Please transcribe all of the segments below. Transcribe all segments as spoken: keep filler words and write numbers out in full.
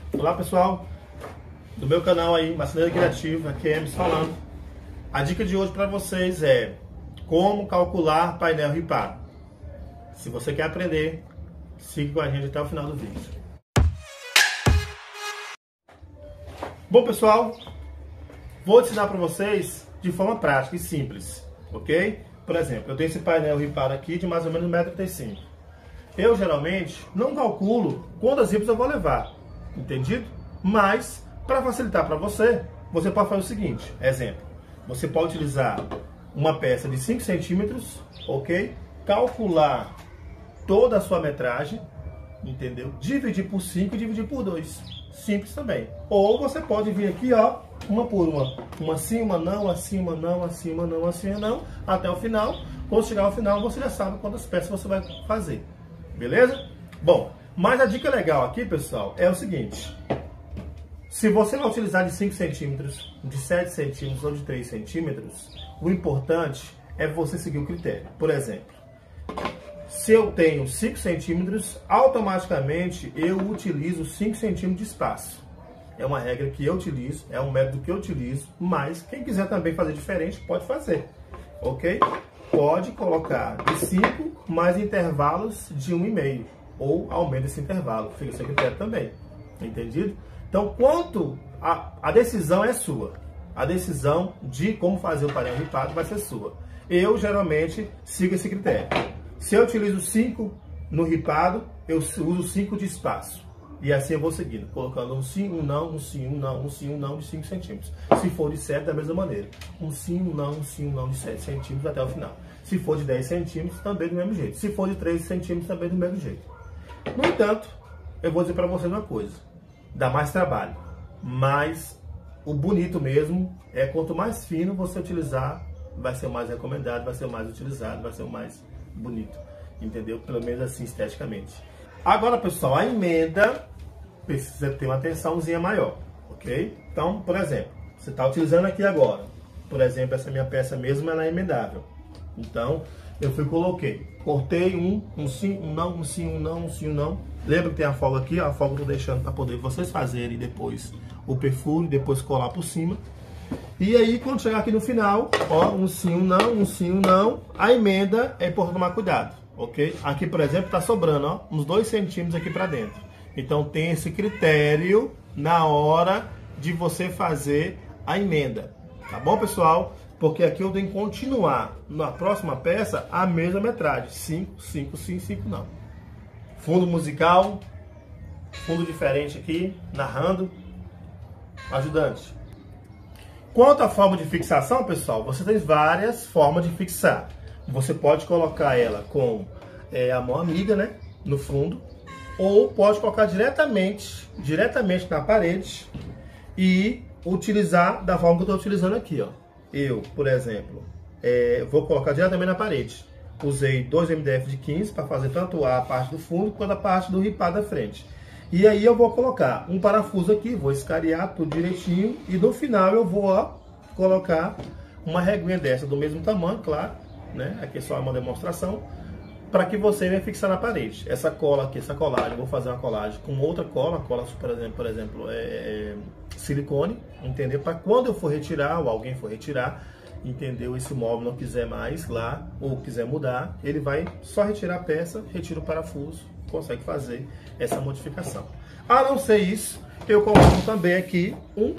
Olá pessoal, do meu canal aí, Marceneiro Criativo, aqui é Emerson falando. A dica de hoje para vocês é como calcular painel ripado. Se você quer aprender, siga com a gente até o final do vídeo. Bom pessoal, vou ensinar para vocês de forma prática e simples, ok? Por exemplo, eu tenho esse painel ripado aqui de mais ou menos um metro e trinta e cinco. Eu geralmente não calculo quantas ripas eu vou levar, entendido? Mas, para facilitar para você, você pode fazer o seguinte, exemplo, você pode utilizar uma peça de cinco centímetros, ok? Calcular toda a sua metragem, entendeu? Dividir por cinco e dividir por dois. Simples também. Ou você pode vir aqui, ó, uma por uma. Uma sim, uma não, assim, uma não, assim, uma não, assim, uma não, até o final. Quando chegar ao final, você já sabe quantas peças você vai fazer. Beleza? Bom, mas a dica legal aqui, pessoal, é o seguinte. Se você vai utilizar de cinco centímetros, de sete centímetros ou de três centímetros, o importante é você seguir o critério. Por exemplo, se eu tenho cinco centímetros, automaticamente eu utilizo cinco centímetros de espaço. É uma regra que eu utilizo, é um método que eu utilizo, mas quem quiser também fazer diferente, pode fazer, ok? Pode colocar de cinco mais intervalos de um e meio, ou aumenta esse intervalo, fica sem critério também, entendido? Então, quanto a, a decisão é sua, a decisão de como fazer o painel ripado vai ser sua. Eu geralmente sigo esse critério. Se eu utilizo cinco no ripado, eu uso cinco de espaço. E assim eu vou seguindo, colocando um sim, um não, um sim, um não, um sim, um não de cinco centímetros. Se for de sete, da mesma maneira. Um sim, um não, um sim, um não de sete centímetros até o final. Se for de dez centímetros, também do mesmo jeito. Se for de três centímetros, também do mesmo jeito. No entanto, eu vou dizer para vocês uma coisa. Dá mais trabalho. Mas o bonito mesmo é quanto mais fino você utilizar, vai ser o mais recomendado, vai ser o mais utilizado, vai ser o mais bonito. Entendeu? Pelo menos assim, esteticamente. Agora, pessoal, a emenda precisa ter uma atençãozinha maior, ok? Então, por exemplo, você está utilizando aqui agora. Por exemplo, essa minha peça mesmo, ela é emendável. Então, eu fui coloquei, cortei um, um sim, um não, um sim, um não, um sim, um não. Lembra que tem a folga aqui, ó, a folga eu tô deixando para poder vocês fazerem depois o perfuro, depois colar por cima. E aí, quando chegar aqui no final, ó, um sim, um não, um sim, um não, a emenda é importante tomar cuidado, ok? Aqui, por exemplo, tá sobrando, ó, uns dois centímetros aqui para dentro. Então, tem esse critério na hora de você fazer a emenda, tá bom, pessoal? Porque aqui eu tenho que continuar na próxima peça a mesma metragem, cinco, cinco, sim, cinco, não. Fundo musical, fundo diferente aqui, narrando, ajudante. Quanto à forma de fixação, pessoal, você tem várias formas de fixar. Você pode colocar ela com é, a mão amiga, né, no fundo, ou pode colocar diretamente, diretamente na parede e utilizar da forma que eu estou utilizando aqui, ó. Eu, por exemplo, é, vou colocar diretamente na parede. Usei dois M D F de quinze para fazer tanto a parte do fundo quanto a parte do ripado da frente. E aí eu vou colocar um parafuso aqui, vou escarear tudo direitinho e no final eu vou ó, colocar uma reguinha dessa do mesmo tamanho, claro, né? Aqui é só uma demonstração, para que você venha fixar na parede. Essa cola aqui, essa colagem, eu vou fazer uma colagem com outra cola, cola por exemplo, por exemplo é, silicone, entendeu? Para quando eu for retirar ou alguém for retirar, entendeu? Esse móvel não quiser mais lá ou quiser mudar, ele vai só retirar a peça, retira o parafuso, consegue fazer essa modificação. A não ser isso, eu coloco também aqui um,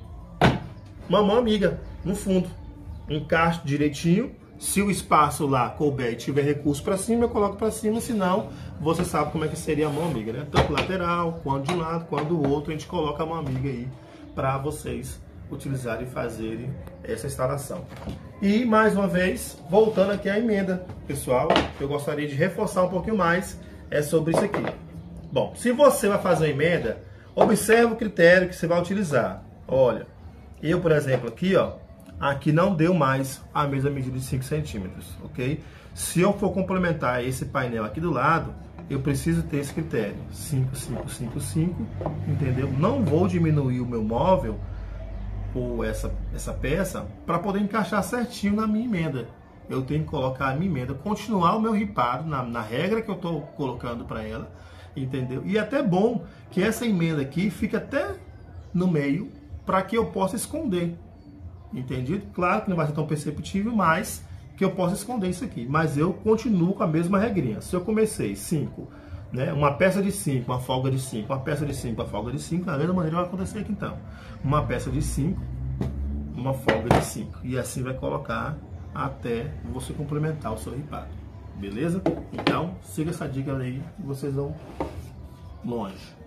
uma mão amiga no fundo, encaixo direitinho. Se o espaço lá couber e tiver recurso para cima, eu coloco para cima, senão você sabe como é que seria a mão amiga, né? Tanto lateral, quanto de um lado, quanto do outro, a gente coloca a mão amiga aí para vocês utilizarem e fazerem essa instalação. E mais uma vez, voltando aqui à emenda, pessoal, eu gostaria de reforçar um pouquinho mais é sobre isso aqui. Bom, se você vai fazer a emenda, observe o critério que você vai utilizar. Olha, eu, por exemplo, aqui, ó, aqui não deu mais a mesma medida de cinco centímetros, ok? Se eu for complementar esse painel aqui do lado, eu preciso ter esse critério, cinco, cinco, cinco, cinco, entendeu? Não vou diminuir o meu móvel ou essa, essa peça para poder encaixar certinho na minha emenda. Eu tenho que colocar a minha emenda, continuar o meu ripado na, na regra que eu estou colocando para ela, entendeu? E é até bom que essa emenda aqui fique até no meio, para que eu possa esconder, entendido? Claro que não vai ser tão perceptível, mas que eu possa esconder isso aqui. Mas eu continuo com a mesma regrinha. Se eu comecei cinco, né, uma peça de cinco, uma folga de cinco, uma peça de cinco, uma folga de cinco, da mesma maneira vai acontecer aqui então. Uma peça de cinco, uma folga de cinco. E assim vai colocar até você complementar o seu ripado. Beleza? Então, siga essa dica aí que vocês vão longe.